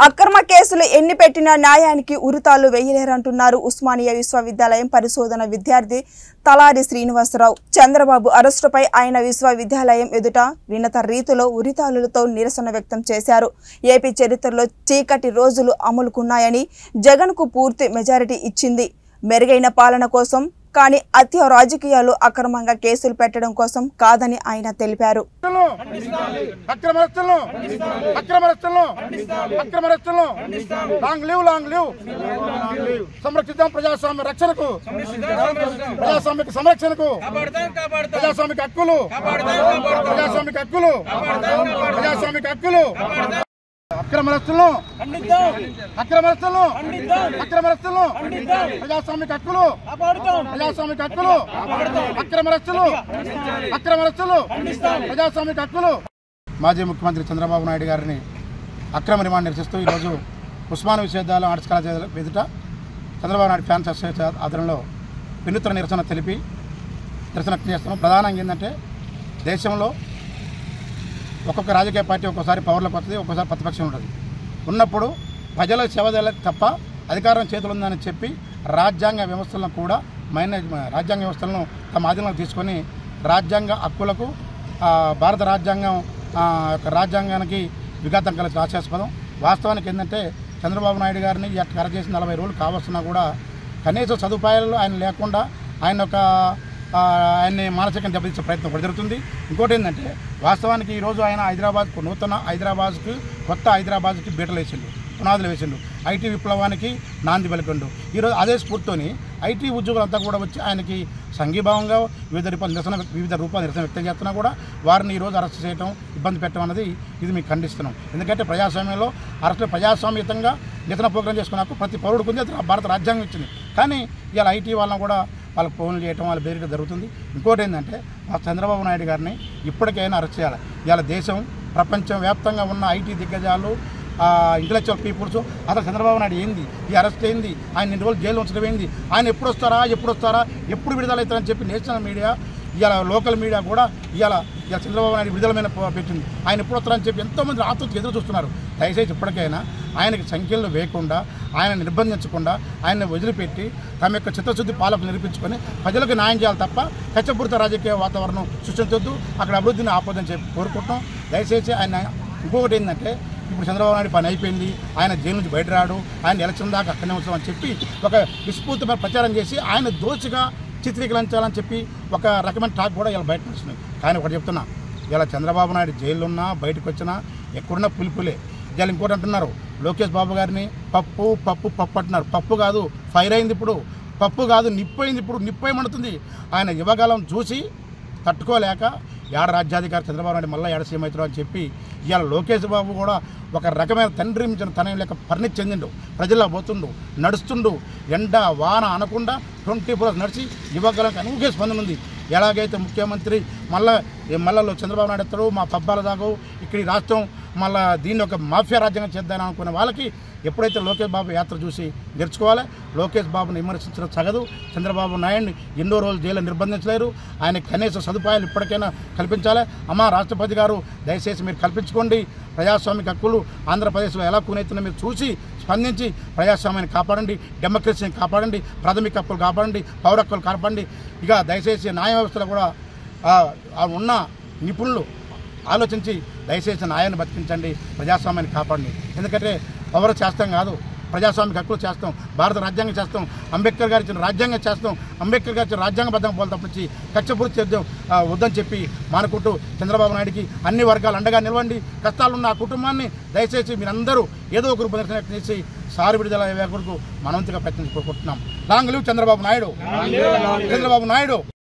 అక్రమ కేసులు ఎన్ని పెట్టినా న్యాయానికి ఉరితాళ్లు వేయలేరంటున్నారు ఉస్మానియా విశ్వవిద్యాలయం పరిశోధన విద్యార్థి తలారి శ్రీనివాసరావు. చంద్రబాబు అరెస్టుపై ఆయన విశ్వవిద్యాలయం ఎదుట వినత రీతిలో ఉరితాళ్లతో నిరసన వ్యక్తం చేశారు. ఏపీ చరిత్రలో చీకటి రోజులు అమలుకున్నాయని, జగన్కు పూర్తి మెజారిటీ ఇచ్చింది మెరుగైన పాలన కోసం, కానీ అత్య రాజకీయాలు అక్రమంగా కేసులు పెట్టడం కోసం కాదని ఆయన తెలిపారు. సంరక్షిద్దాం ప్రజాస్వామ్య రక్షణకు, ప్రజాస్వామిక సంరక్షణకు, ప్రజాస్వామిక హక్కులు, ప్రజాస్వామిక హక్కులు, ప్రజాస్వామిక హక్కులు, అక్రమస్తులను, అక్రమస్తులను, అక్రమస్తులను, ప్రజాస్వామిక హక్కులు, ప్రజాస్వామిక హక్కులు, అక్రమస్తులు, అక్రమస్తులు, ప్రజాస్వామిక హక్కులు. మాజీ ముఖ్యమంత్రి చంద్రబాబు నాయుడు గారిని అక్రమ రిమాండ్ నిరసిస్తూ ఈరోజు ఉస్మానియా విశ్వవిద్యాలయం ఆర్ట్స్ కాలేజ్ ఎదుట చంద్రబాబు నాయుడు ఫ్యాన్స్ అసోసియేషన్ ఆధ్వర్యంలో వినూత్న నిరసన తెలిపి నిరసన చేస్తున్నాం. ప్రధానంగా ఏంటంటే, దేశంలో ఒక్కొక్క రాజకీయ పార్టీ ఒక్కోసారి పవర్లోకి వస్తుంది, ఒక్కోసారి ప్రతిపక్షం ఉంటుంది. ఉన్నప్పుడు ప్రజల సేవ చేయాలి తప్ప అధికారం చేతులు ఉందని చెప్పి రాజ్యాంగ వ్యవస్థలను కూడా రాజ్యాంగ వ్యవస్థలను తమ ఆధీనంలో తీసుకొని రాజ్యాంగ హక్కులకు, భారత రాజ్యాంగం రాజ్యాంగానికి విఘాతం కలిసి హాస్యాస్పదం. వాస్తవానికి ఏంటంటే, చంద్రబాబు నాయుడు గారిని అరెస్ట్ చేసి 40 రోజులు కావస్తున్నా కూడా కనీస సదుపాయాలు ఆయన లేకుండా ఆయన్ని మానసికంగా దెబ్బతీసే ప్రయత్నం కూడా జరుగుతుంది. ఇంకోటి ఏంటంటే, వాస్తవానికి ఈరోజు ఆయన హైదరాబాద్కు, నూతన హైదరాబాద్కి, కొత్త హైదరాబాద్కి బీటలు వేసిండు, పునాదులు వేసిండు, ఐటీ విప్లవానికి నాంది పలికిండు. ఈరోజు అదే స్ఫూర్తితోని ఐటీ ఉద్యోగులంతా కూడా వచ్చి ఆయనకి సంఘీభావంగా వివిధ రూపాలు నిరసన వ్యక్తం చేస్తున్నా కూడా వారిని ఈరోజు అరెస్ట్ చేయడం, ఇబ్బంది పెట్టడం అనేది ఇది మీకు ఖండిస్తున్నాం. ఎందుకంటే ప్రజాస్వామ్యంలో అరెస్టులు ప్రజాస్వామ్యతంగా నిరసన ప్రోగ్రాం చేసుకున్నాక ప్రతి పౌరుడికి ఉంది, భారత రాజ్యాంగం ఇచ్చింది. కానీ ఇవాళ ఐటీ వాళ్ళని కూడా వాళ్ళకి ఫోన్లు చేయడం, వాళ్ళ బెదిరియడం జరుగుతుంది. ఇంకోటి ఏంటంటే, చంద్రబాబు నాయుడు గారిని ఇప్పటికైనా అరెస్ట్ చేయాలి. ఇవాళ దేశం ప్రపంచం వ్యాప్తంగా ఉన్న ఐటీ దిగ్గజాలు, ఇంటలెక్చువల్ పీపుల్స్ అసలు చంద్రబాబు నాయుడు ఏంది, ఈ అరెస్ట్ ఏంది, ఆయన 2 రోజులు జైలు ఉంచడం ఏంది, ఆయన ఎప్పుడు వస్తారా ఎప్పుడు విడుదలవుతారని చెప్పి నేషనల్ మీడియా, ఇవాళ లోకల్ మీడియా కూడా ఇవాళ చంద్రబాబు నాయుడు విడుదలమైన పెట్టింది. ఆయన ఎప్పుడు వస్తారని చెప్పి ఎంతోమంది ఆతృతకి ఎదురు చూస్తున్నారు. దయచేసి ఇప్పటికైనా ఆయనకి సంఖ్యలు వేయకుండా, ఆయన నిర్బంధించకుండా, ఆయన్ని వదిలిపెట్టి తమ యొక్క చిత్తశుద్ధి పాలకులు నిరూపించుకొని ప్రజలకు న్యాయం చేయాలి తప్ప కచ్చపూరిత రాజకీయ వాతావరణం సృష్టించొద్దు, అక్కడ అభివృద్ధిని ఆపొద్దని చెప్పి కోరుకుంటాం. దయచేసి ఆయన ఇంకొకటి ఏంటంటే, ఇప్పుడు చంద్రబాబు నాయుడు పని అయిపోయింది, ఆయన జైలు నుంచి బయట రాడు, ఆయన ఎలక్షన్ దాకా అక్కడనే ఉంచామని చెప్పి ఒక విస్ఫూర్తిమైన ప్రచారం చేసి ఆయన దోషిగా చిత్రీకరించాలని చెప్పి ఒక రకమైన టాక్ కూడా ఇలా బయటకు వస్తున్నాయి. కానీ ఒకటి చెప్తున్నా, ఇలా చంద్రబాబు నాయుడు జైల్లో ఉన్నా, బయటకు వచ్చినా, ఎక్కడున్నా పులిపులే. ఇలా ఇంకోటి అంటున్నారు, లోకేష్ బాబు గారిని పప్పు పప్పు పప్పు అంటున్నారు. పప్పు కాదు, ఫైర్ అయింది ఇప్పుడు, పప్పు కాదు నిప్పు అయింది ఇప్పుడు, నిప్పు ఏమంటుంది. ఆయన యువకాలం చూసి తట్టుకోలేక ఏడ రాజ్యాధికారి చంద్రబాబు నాయుడు మళ్ళీ ఏడ సీఎం అవుతారు అని చెప్పి ఇవాళ లోకేష్ బాబు కూడా ఒక రకమైన తండ్రి మించిన తనయం లేక పరిణితి చెందిండు, ప్రజల్లో పోతుండు, నడుస్తుండు, ఎండ వాన అనకుండా 24 hours నడిచి యువకులకు అనూహ్య స్పందన ఉంది. ఎలాగైతే ముఖ్యమంత్రి మళ్ళీ చంద్రబాబు నాయుడు ఎత్తాడు, మా పబ్బాల దాకా ఇక్కడ ఈ రాష్ట్రం మళ్ళీ దీన్ని ఒక మాఫియా రాజ్యాంగం చేద్దామని అనుకునే వాళ్ళకి ఎప్పుడైతే లోకేష్ బాబు యాత్ర చూసి నేర్చుకోవాలి. లోకేష్ బాబుని విమర్శించడం సగదు. చంద్రబాబు నాయుడిని ఎన్నో రోజులు జైలు నిర్బంధించలేరు. ఆయన కనీస సదుపాయాలు ఇప్పటికైనా కల్పించాలి. అమ్మా రాష్ట్రపతి గారు, దయచేసి మీరు కల్పించుకోండి. ప్రజాస్వామిక హక్కులు ఆంధ్రప్రదేశ్లో ఎలా కూనైతున్నా మీరు చూసి స్పందించి ప్రజాస్వామ్యాన్ని కాపాడండి, డెమోక్రసీని కాపాడండి, ప్రాథమిక హక్కులు కాపాడండి, పౌర హక్కులు కాపాడండి. ఇక దయచేసి న్యాయ వ్యవస్థలో కూడా ఉన్న నిపుణులు ఆలోచించి దయచేసి న్యాయాన్ని బతికించండి, ప్రజాస్వామ్యాన్ని కాపాడండి. ఎందుకంటే పౌర చేస్తాం కాదు, ప్రజాస్వామిక హక్కులు చేస్తాం, భారత రాజ్యాంగం చేస్తాం, అంబేద్కర్ గారు ఇచ్చిన రాజ్యాంగం చేస్తాం, అంబేద్కర్ గారు ఇచ్చిన రాజ్యాంగబద్ధంగా పోలు తప్పించి కక్షపూర్తి చేద్దాం వద్దని చెప్పి మానుకుంటూ చంద్రబాబు నాయుడికి అన్ని వర్గాలు అండగా నిలవండి. కష్టాలున్న ఆ కుటుంబాన్ని దయచేసి మీరందరూ ఏదో ఒక రూపం చేసి సారి విడుదల అయ్యే కొరకు మనవంతుగా ప్రయత్నించుకుంటున్నాం. Long live Chandrababu Naidu, Chandrababu Naidu.